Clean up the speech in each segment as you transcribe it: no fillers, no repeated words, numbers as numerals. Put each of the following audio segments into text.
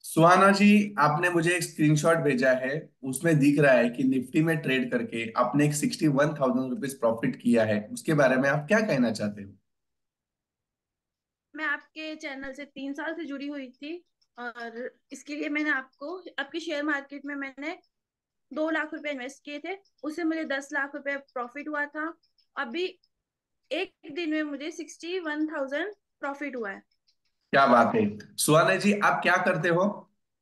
सुहाना जी, आपने मुझे एक स्क्रीनशॉट भेजा है। उसमें दिख रहा है कि निफ्टी में ट्रेड करके आपने एक 61,000 रुपीज प्रॉफिट किया है। उसके बारे में आप क्या कहना चाहते हो? मैं आपके चैनल से 3 साल से जुड़ी हुई थी। और इसके लिए मैंने आपको आपके शेयर मार्केट में मैंने 2 लाख रुपए इन्वेस्ट किए थे। उससे मुझे 10 लाख रुपए प्रॉफिट हुआ था। अभी एक दिन में मुझे 61,000 प्रॉफिट हुआ है। क्या बात है। सुहाना जी, आप क्या करते हो?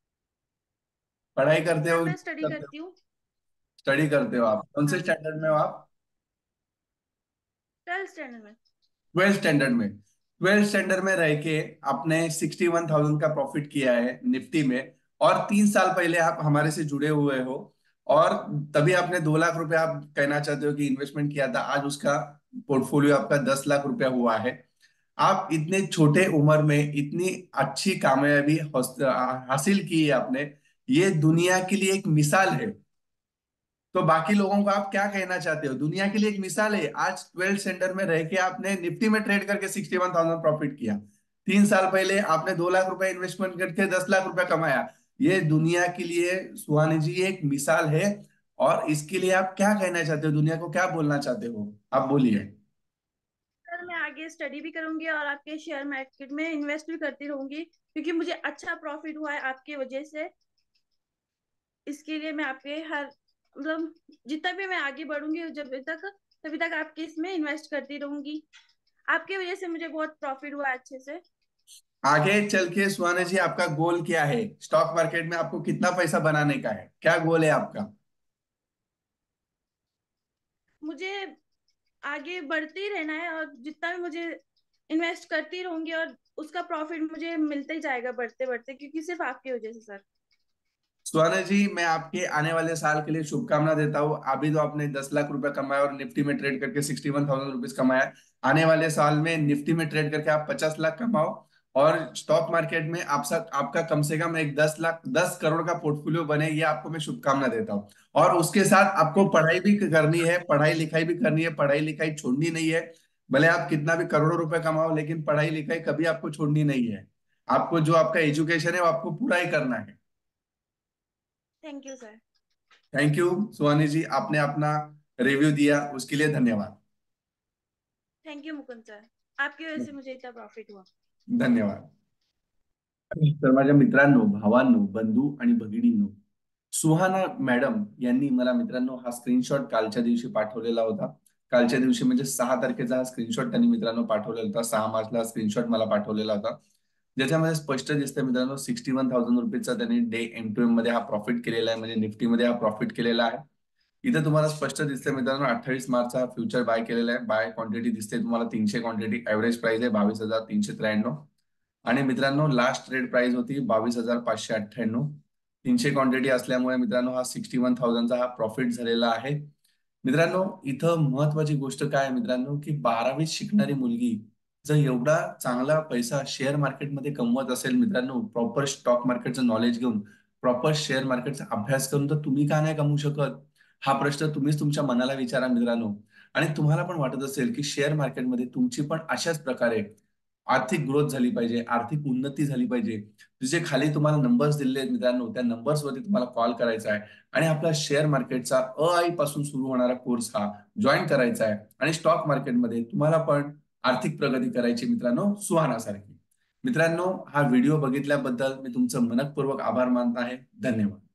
पढ़ाई करते सर हो? मैं स्टडी करती हूँ। स्टडी करते हो? आप कौन से हाँ, स्टैंडर्ड में हो आप? 12th स्टैंडर्ड में। 12th स्टैंडर्ड में। 12th स्टैंडर्ड में रह के आपने 61,000 का प्रॉफिट किया है निफ्टी में। और 3 साल पहले आप हमारे से जुड़े हुए हो। और तभी आपने 2 लाख रुपए, आप कहना चाहते हो कि इन्वेस्टमेंट किया था, आज उसका पोर्टफोलियो आपका 10 लाख रुपया हुआ है। आप इतने छोटे उम्र में इतनी अच्छी कामयाबी हासिल की है आपने। ये दुनिया के लिए एक मिसाल है। तो बाकी लोगों को आप क्या कहना चाहते हो? दुनिया के लिए एक मिसाल है। आज 12th स्टैंडर्ड में रह के आपने निफ्टी में ट्रेड करके 61,000 प्रॉफिट किया। 3 साल पहले आपने 2 लाख रुपए इन्वेस्टमेंट करके 10 लाख रुपए कमाया। ये दुनिया के लिए, सुहानी जी, ये एक मिसाल है। और इसके लिए आप क्या कहना चाहते हो? दुनिया को क्या बोलना चाहते हो? आप बोलिए। सर मैं आगे स्टडी भी करूंगी और आपके शेयर मार्केट में इन्वेस्ट भी करती रहूंगी, क्योंकि मुझे अच्छा प्रॉफिट हुआ है आपकी वजह से। इसके लिए मैं आपके हर मतलब जितना भी मैं आगे बढ़ूंगी जब तक तभी तक आपके इसमें इन्वेस्ट करती रहूंगी। आपकी वजह से मुझे बहुत प्रॉफिट हुआ है अच्छे से। आगे चल के सुहाना जी, आपका गोल क्या है? स्टॉक मार्केट में आपको कितना पैसा बनाने का है? क्या गोल है आपका? मुझे आगे बढ़ते ही रहना है और जितना भी मुझे इन्वेस्ट करती रहूंगी और उसका प्रॉफिट मुझे मिलते ही जाएगा बढ़ते बढ़ते, क्योंकि सिर्फ आपकी वजह से सर। सुहाना जी, मैं आपके आने वाले साल के लिए शुभकामना देता हूँ। अभी तो आपने 10 लाख रुपए कमाया और निफ्टी में ट्रेड करके 61,000 रुपीज कमाया। आने वाले साल में निफ्टी में ट्रेड करके आप 50 लाख कमाओ। और स्टॉक मार्केट में आपका कम से कम एक 10 लाख 10 करोड़ का पोर्टफोलियो बने, ये आपको मैं शुभकामना देता हूँ। और उसके साथ आपको थैंक यू पढ़ाई सर। भी करनी है, पढ़ाई लिखाई भी करनी है, पढ़ाई लिखाई छोड़नी नहीं है। भले आप कितना भी करोड़ों रुपए कमाओ, लेकिन पढ़ाई लिखाई कभी आपको छोड़नी नहीं है। आपको जो आपका एजुकेशन है वो आपको पूरा ही करना है। Thank you sir. Thank you. Suhani ji, आपने अपना रिव्यू दिया, उसके लिए धन्यवाद। Thank you Mukund sir. आपकी वजह से मुझे इतना प्रॉफिट हुआ। धन्यवाद। तर माझ्या मित्रांनो, भावांनो, बंधू आणि भगिनींनो, सुहाना मॅडम यांनी मला, मित्रांनो, हा स्क्रीनशॉट कालच्या दिवशी पाठवलेला होता। कालच्या दिवशी म्हणजे 6 तारखेचा हा स्क्रीनशॉट त्यांनी, मित्रांनो, पाठवलेला होता। 6 मार्चला स्क्रीनशॉट मला पाठवलेला होता, ज्याच्यामध्ये स्पष्ट दिसतंय, मित्रांनो, 61,000 रुपीजचा त्यांनी डे एम टू एम मध्ये हा प्रॉफिट केलेला आहे, म्हणजे निफ्टीमध्ये हा प्रॉफिट केलेला आहे। इथे तुम्हाला स्पष्ट दिसतंय, मित्रांनो, 28 मार्चचा फ्युचर बाय केलेला आहे। बाय क्वांटिटी दिसते तुम्हाला 300 क्वांटिटी, ऍव्हरेज प्राइस आहे 22,393। आणि मित्रांनो, लास्ट ट्रेड प्राइस होती 22,598। 300 क्वांटिटी असल्यामुळे, मित्रांनो, हा 61,000चा हा प्रॉफिट झालेला आहे। मित्रांनो, इथं महत्वाची गोष्ट काय आहे, मित्रांनो, की 12वीत शिकणारी मुलगी जर एवढा चांगला पैसा शेअर मार्केटमध्ये कमवत असेल, मित्रांनो, प्रॉपर स्टॉक मार्केटचं नॉलेज घेऊन, प्रॉपर शेअर मार्केटचा अभ्यास करून, तर तुम्ही का नाही कमवू शकत? हा प्रश्न तुम्हीच तुमच्या मनाला विचारा, मित्रांनो। आणि तुम्हाला पण वाटत असेल की शेअर मार्केटमध्ये तुमची पण अशाच प्रकारे आर्थिक ग्रोथ झाली पाहिजे, आर्थिक उन्नती झाली पाहिजे, जे खाली तुम्हाला नंबर्स दिलेले आहेत, मित्रांनो, त्या नंबर्स वरती तुम्हाला कॉल करायचा आहे आणि आपला शेअर मार्केटचा आई पासून सुरू होणारा कोर्स हा जॉईन करायचा आहे। आणि स्टॉक मार्केटमध्ये तुम्हाला पण आर्थिक प्रगती करायची, मित्रांनो, सुहानासारखी। मित्रांनो, हा व्हिडिओ बघितल्याबद्दल मी तुमचं मनपूर्वक आभार मानत आहे। धन्यवाद।